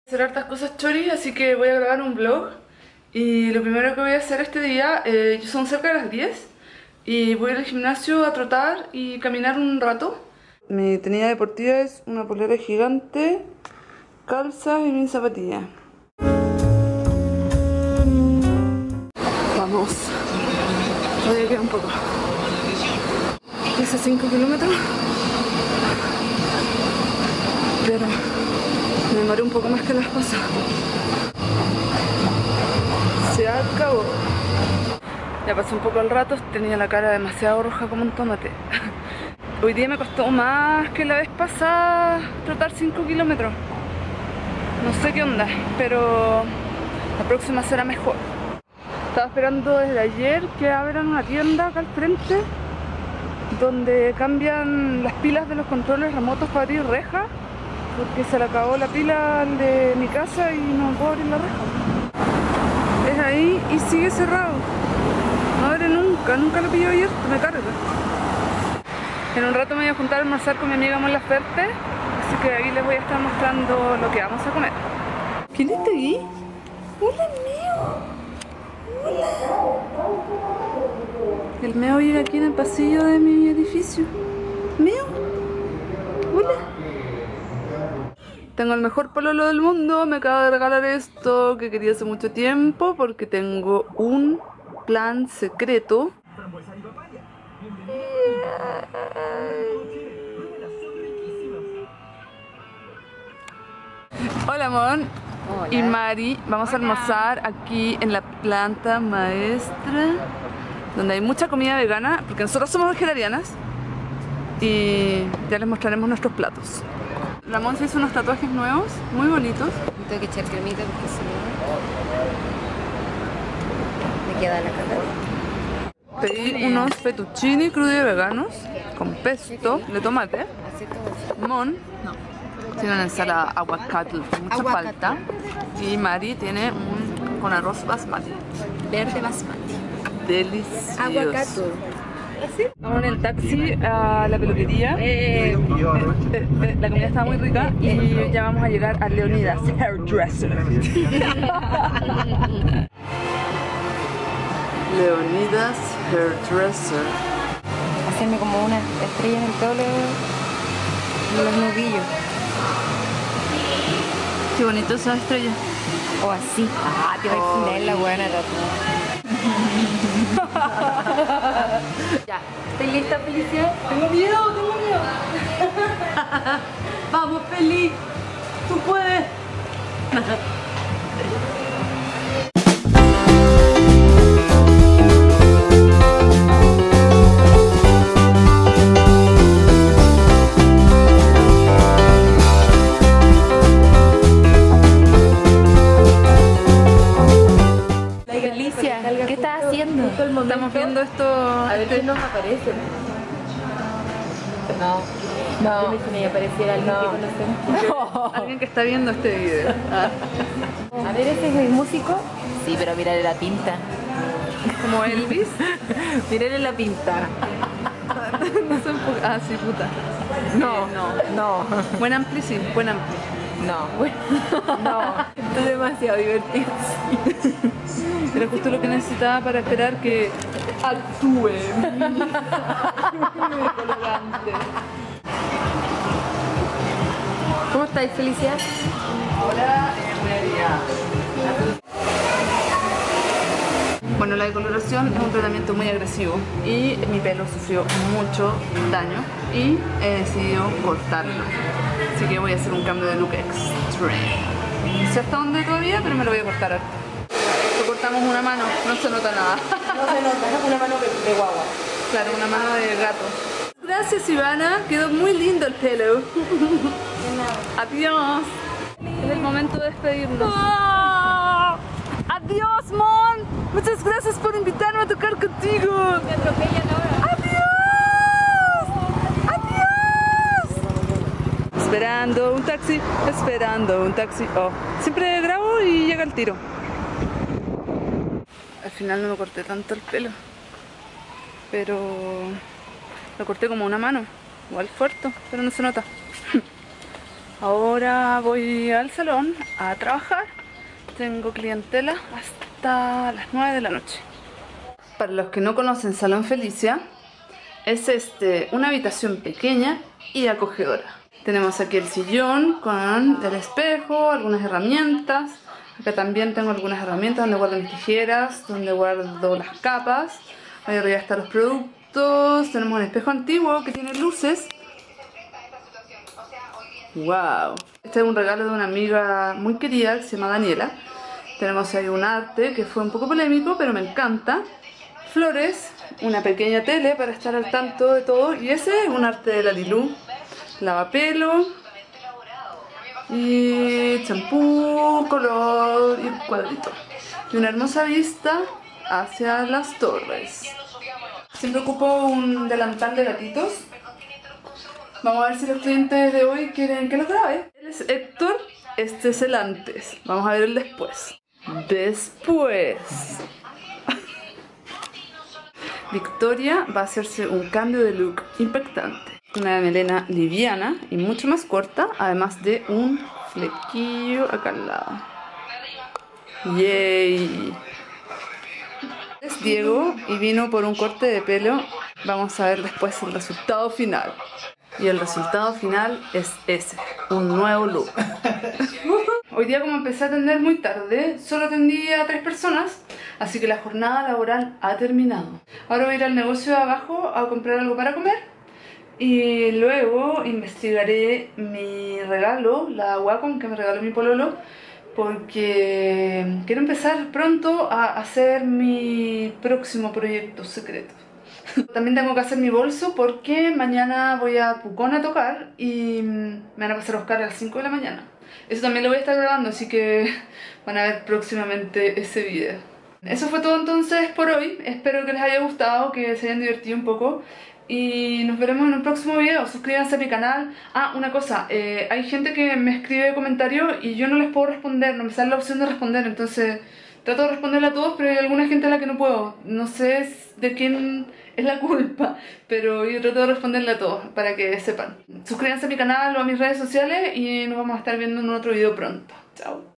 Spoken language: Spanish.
Hacer hartas cosas choris, así que voy a grabar un vlog. Y lo primero que voy a hacer este día, son cerca de las 10 y voy al gimnasio a trotar y caminar un rato. Mi tenida deportiva es una polera gigante, calzas y mis zapatillas. Vamos, todavía queda un poco. Hice 5 kilómetros, pero me demoré un poco más que las pasadas. Se acabó. Ya pasó un poco el rato, tenía la cara demasiado roja como un tomate. Hoy día me costó más que la vez pasada trotar 5 kilómetros. No sé qué onda, pero la próxima será mejor. Estaba esperando desde ayer que abran una tienda acá al frente donde cambian las pilas de los controles remotos para abrir rejas, porque se le acabó la pila al de mi casa y no puedo abrir la reja. Es ahí y sigue cerrado. No abre nunca lo pillo abierto, me carga. En un rato me voy a juntar a almorzar con mi amiga Mon Laferte, así que ahí les voy a estar mostrando lo que vamos a comer. ¿Quién está ahí? ¡Hola, Meo! ¡Hola! El Meo vive aquí en el pasillo de mi edificio. ¡Meo! ¡Hola! Tengo el mejor pololo del mundo, me acaba de regalar esto que quería hace mucho tiempo porque tengo un plan secreto. Hola, Mon. Hola. Y Mari, vamos a almorzar aquí en la planta maestra, donde hay mucha comida vegana, porque nosotros somos vegetarianas. Y ya les mostraremos nuestros platos. La Mon se hizo unos tatuajes nuevos, muy bonitos. Tengo que echar cremita porque si no me queda la cagada. Pedí unos fettuccini crudos veganos con pesto de tomate. Así todo. Mon tiene una ensalada aguacate con mucha palta. Y Mari tiene un con arroz basmati. Verde basmati. Delicioso. Aguacate. Vamos en el taxi a la peluquería. La comida está muy rica y ya vamos a llegar a Leonidas Hairdresser. Leonidas Hairdresser. Hacerme como una estrella en el pelo de los nudillos. Qué bonito esa estrella. O así. Ah, te imaginas la buena tatuada. Ya, ¿estoy lista, Felicia? Tengo miedo. Vamos, Feli. Tú puedes. Felicia, ¿qué estás haciendo? Estamos viendo esto. A ver si nos aparece. No. Yo me imaginé que apareciera alguien que conocemos. Alguien que está viendo este video. A ver, ¿ese es el músico? Sí, pero mírale la pinta. Como Elvis. Mírale la pinta. No sé un poco. Ah, sí, puta. No. Buen ampli, sí, buen ampli. No. Esto es demasiado divertido. Era justo lo que necesitaba para esperar que actúe mi colorante. ¿Cómo estáis, Felicia? Hola, bueno, la decoloración es un tratamiento muy agresivo y mi pelo sufrió mucho daño y he decidido cortarlo. Así que voy a hacer un cambio de look extreme. No sé hasta dónde todavía, pero me lo voy a cortar harto. Lo cortamos una mano, no se nota nada. No se nota, es una mano de guagua. Claro, una mano de gato. Gracias, Ivana, quedó muy lindo el pelo. Adiós. Es el momento de despedirnos. Adiós, Mon. Muchas gracias por invitarme a tocar contigo. Me atropellan ahora. Adiós. Esperando un taxi. Oh, siempre grabo y llega el tiro. Al final no me corté tanto el pelo, pero lo corté como una mano, igual fuerte, pero no se nota. Ahora voy al salón a trabajar. Tengo clientela hasta las 9 de la noche. Para los que no conocen Salón Felicia, es una habitación pequeña y acogedora. Tenemos aquí el sillón con el espejo, algunas herramientas. Acá también tengo algunas herramientas donde guardo mis tijeras, donde guardo las capas. Ahí arriba están los productos. Tenemos un espejo antiguo que tiene luces. ¡Wow! Este es un regalo de una amiga muy querida que se llama Daniela. Tenemos ahí un arte que fue un poco polémico, pero me encanta. Flores, una pequeña tele para estar al tanto de todo. Y ese es un arte de la Lilú. Lavapelo. Y champú, color y cuadrito. Y una hermosa vista hacia las torres. Siempre ocupo un delantal de gatitos. Vamos a ver si los clientes de hoy quieren que los grabe. Él es Héctor, este es el antes. Vamos a ver el después. Después. Victoria va a hacerse un cambio de look impactante. Una melena liviana y mucho más corta, además de un flequillo acá al lado. ¡Yay! Es Diego y vino por un corte de pelo. Vamos a ver después el resultado final. Y el resultado final es ese, un nuevo look. Hoy día, como empecé a atender muy tarde, solo atendí a 3 personas, así que la jornada laboral ha terminado. Ahora voy a ir al negocio de abajo a comprar algo para comer y luego investigaré mi regalo, la Wacom que me regaló mi pololo, porque quiero empezar pronto a hacer mi próximo proyecto secreto. También tengo que hacer mi bolso porque mañana voy a Pucón a tocar y me van a pasar a buscar a las 5 de la mañana. Eso también lo voy a estar grabando, así que van a ver próximamente ese video. Eso fue todo entonces por hoy. Espero que les haya gustado, que se hayan divertido un poco. Y nos veremos en un próximo video. Suscríbanse a mi canal. Ah, una cosa, hay gente que me escribe comentarios y yo no les puedo responder, no me sale la opción de responder, entonces trato de responderle a todos, pero hay alguna gente a la que no puedo. No sé de quién es la culpa, pero yo trato de responderle a todos para que sepan. Suscríbanse a mi canal o a mis redes sociales y nos vamos a estar viendo en otro video pronto. Chao.